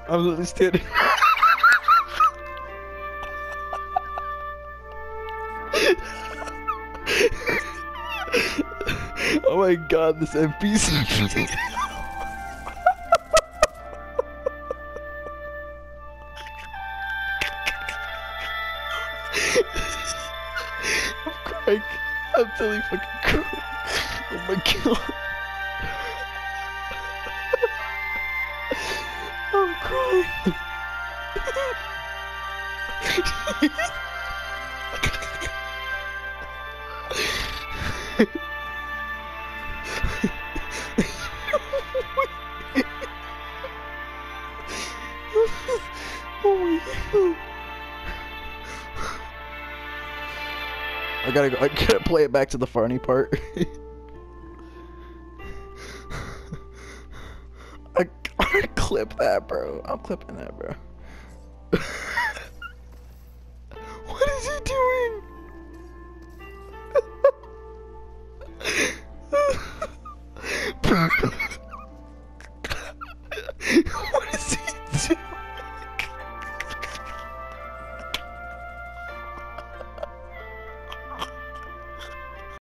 I'm literally standing. Oh my god, this NPC. I'm crying. I'm totally fucking crying. Oh my god. I'm crying. Oh my god. I gotta play it back to the funny part. I gotta clip that, bro. I'm clipping that, bro. What is he doing? Bro. What is he doing?